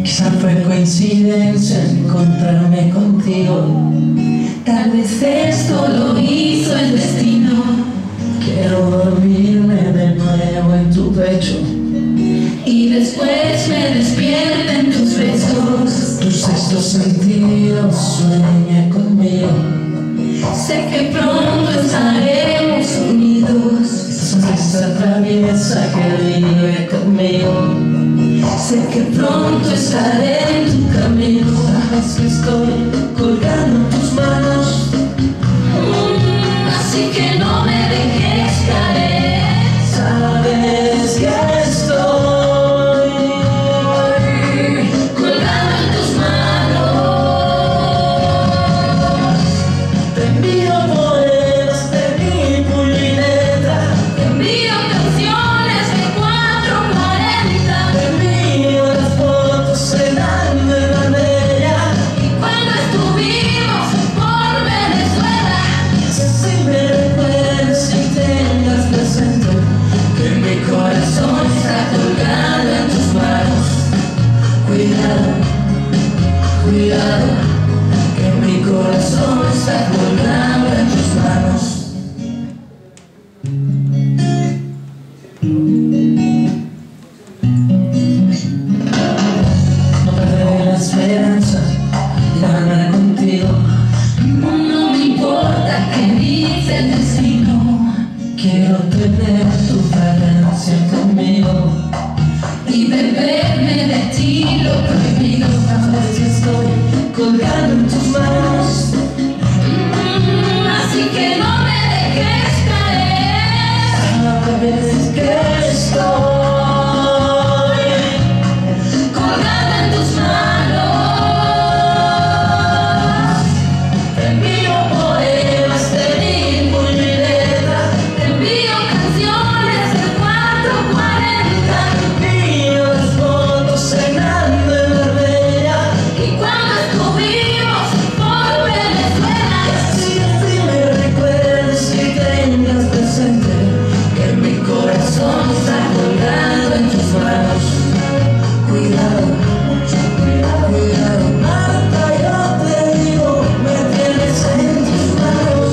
Quizá fue coincidencia encontrarme contigo. Tal vez esto lo hizo el destino. Quiero dormirme de nuevo en tu pecho y después me despierten tus besos. Tu sexto sentido sueña conmigo. Sé que pronto estaremos unidos. Esa traviesa que vive conmigo. Sé que pronto estaré en tu camino. Sabes que estoy colgando en tus manos. Así que no me dejes caer. Sabes que estoy colgando en tus manos. Te envío poemas de mi puño y letra. Te envío canciones de 440. Te envío las fotos cenando en la bella. Y cuando estuvimos por Venezuela, Si me recuerdas y tengas presente que mi corazón está colgado en tus manos. Cuidado, cuidado, que mi corazón está colgado en tus manos. No perderé la esperanza de ganar contigo. No me importa qué dice el destino. Quiero tener tu fragancia conmigo y beberme de ti lo prohibido. Sabes que estoy colgando en tus manos. Así que no me dejes caer. Sabes que estoy colgando en tus manos. Te envío poemas de mi puño y letra. Te envío canciones de 440. Te envío las fotos cenando en la bella. Y cuando estuvimos por Venezuela, Si me recuerdes y tengas presente que mi corazón está colgado en tus manos. Cuidado, mucho cuidado, cuidado. Marta, yo te digo, me tienes en tus manos.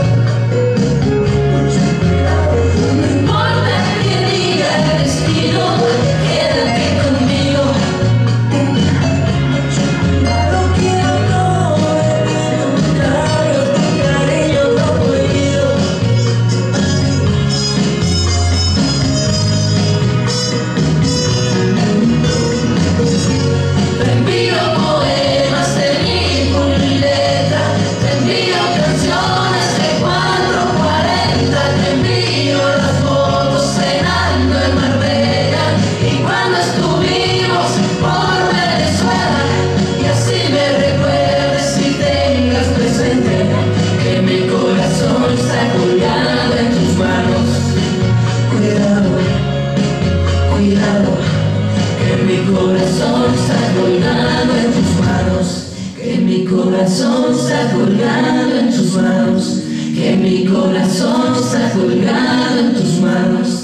Mucho cuidado. no importa que diga el destino, quédate conmigo. Mucho cuidado, quiero todo de tu cariño no prohibido. Te envío poemas de mi puño y letra. Te envío canciones de 440. Te envío las fotos cenando en Marbella. Y cuando estuvimos por Venezuela, y así me recuerdes y tengas presente que mi corazón está colgado en tus manos. Cuidado, cuidado, que mi corazón está colgado en tus manos. Que mi corazón está colgado en tus manos. Que mi corazón está colgado en tus manos.